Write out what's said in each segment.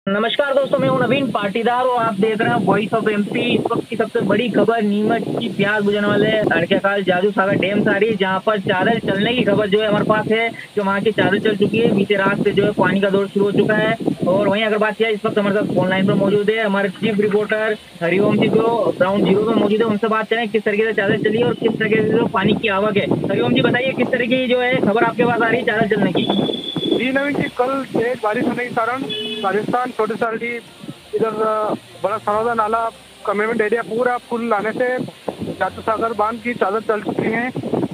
नमस्कार दोस्तों, मैं हूं नवीन पाटीदार और आप देख रहे हैं वॉइस ऑफ एमपी। इस वक्त की सबसे बड़ी खबर नीमच की प्यास बुझाने वाले अड़केखाल जादू सागर डैम से आ रही है, जहां पर चादर चलने की खबर जो है हमारे पास है कि वहां की चादर चल चुकी है। बीते रात से जो है पानी का दौर शुरू हो चुका है। और वहीं अगर बात किया, इस वक्त हमारे साथ ऑनलाइन पर मौजूद है हमारे चीफ रिपोर्टर हरिओम जी, जो ग्राउंड जीरो में मौजूद है। उनसे बात करें किस तरीके से चादर चली है और किस तरीके से जो पानी की आवक है। हरिओम जी, बताइए किस तरह की जो है खबर आपके पास आ रही है चादर चलने की। जी नवीन जी, कल तेज बारिश होने के कारण राजस्थान छोटे सारडी इधर बड़ा सनौदा नाला कमेंट एरिया पूरा फुल आने से जादू सागर बांध की चादर चल चुकी है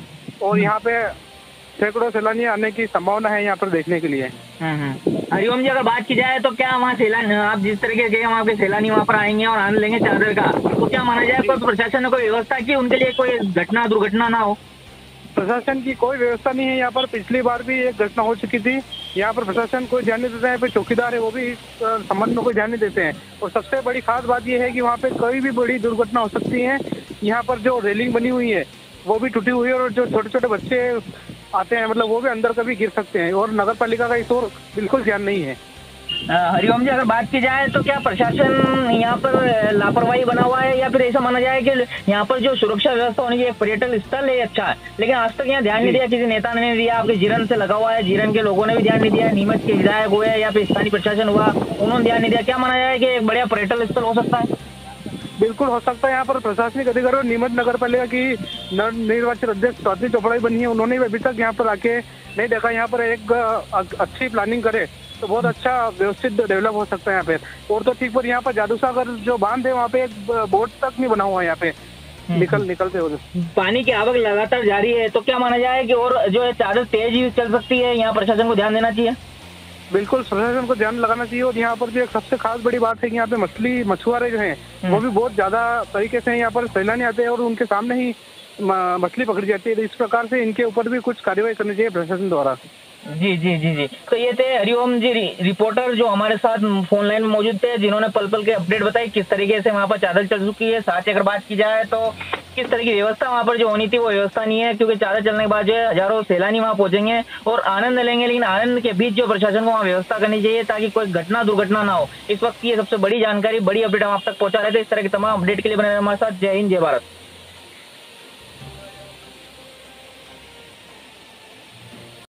और यहाँ पे सैकड़ों सैलानी आने की संभावना है यहाँ पर देखने के लिए। हरिओम जी, अगर बात की जाए तो क्या वहाँ सैलानी, आप जिस तरीके के वहाँ के सैलानी वहाँ पर आएंगे और आनंद लेंगे चादर का, तो क्या माना जाए कोई प्रशासन ने कोई व्यवस्था की उनके लिए, कोई घटना दुर्घटना ना हो। प्रशासन की कोई व्यवस्था नहीं है यहाँ पर। पिछली बार भी एक घटना हो चुकी थी। यहाँ पर प्रशासन कोई ध्यान नहीं देता है। चौकीदार है वो भी इस संबंध में कोई ध्यान नहीं देते हैं। और सबसे बड़ी खास बात यह है कि वहाँ पे कोई भी बड़ी दुर्घटना हो सकती है। यहाँ पर जो रेलिंग बनी हुई है वो भी टूटी हुई है और जो छोटे छोटे बच्चे आते हैं मतलब वो भी अंदर कभी गिर सकते हैं और नगर पालिका का इस ओर बिल्कुल ध्यान नहीं है। हरिओम जी, अगर बात की जाए तो क्या प्रशासन यहाँ पर लापरवाही बना हुआ है, या फिर ऐसा माना जाए कि यहाँ पर जो सुरक्षा व्यवस्था होनी चाहिए, पर्यटन स्थल है अच्छा है, लेकिन आज तक यहाँ ध्यान नहीं दिया, किसी नेता ने नहीं दिया। आपके जीरन से लगा हुआ है, जीरन के लोगों ने भी ध्यान नहीं दिया, नीमच के विधायक हुए या फिर स्थानीय प्रशासन हुआ, उन्होंने ध्यान नहीं दिया। क्या माना जाए कि एक बढ़िया पर्यटन स्थल हो सकता है। बिल्कुल हो सकता है। यहाँ पर प्रशासनिक अधिकारी और नीमच नगर पालिका की नवनिर्वाचित अध्यक्ष स्वाति चोपड़ा बनी है, उन्होंने अभी तक यहाँ पर आके नहीं देखा। यहाँ पर एक अच्छी प्लानिंग करे तो बहुत अच्छा व्यवस्थित डेवलप हो सकता है यहाँ पे। और तो ठीक, पर यहाँ पर जादू सागर जो बांध है वहाँ पे एक बोट तक नहीं बना हुआ है यहाँ पे निकलते हो। पानी की आवक लगातार जारी है, तो क्या माना जाए कि और जो है चादर तेज ही चल सकती है, यहाँ प्रशासन को ध्यान देना चाहिए। बिल्कुल प्रशासन को ध्यान लगाना चाहिए। और यहाँ पर जो एक सबसे खास बड़ी बात है कि यहाँ पे मछुआरे जो हैं वो भी बहुत ज्यादा तरीके से यहाँ पर सैलानी आते हैं और उनके सामने ही मछली पकड़ी जाती है। तो इस प्रकार से इनके ऊपर भी कुछ कार्रवाई करनी चाहिए प्रशासन द्वारा। जी जी जी जी, तो ये थे हरिओम जी रिपोर्टर जो हमारे साथ फोन लाइन में मौजूद थे, जिन्होंने पल पल के अपडेट बताई किस तरीके से वहाँ पर चादर चल चुकी है। साथ ही अगर बात की जाए तो किस तरह की व्यवस्था वहाँ पर जो होनी थी वो व्यवस्था नहीं है, क्योंकि चादर चलने के बाद जो है हजारों सैलानी वहाँ पहुंचेंगे और आनंद लेंगे, लेकिन आनंद के बीच जो प्रशासन को वहाँ व्यवस्था करनी चाहिए ताकि कोई घटना दुर्घटना ना हो। इस वक्त की ये सबसे बड़ी जानकारी, बड़ी अपडेट हम आप तक पहुंचा रहे थे। इस तरह की तमाम अपडेट के लिए बने हमारे साथ। जय हिंद, जय भारत।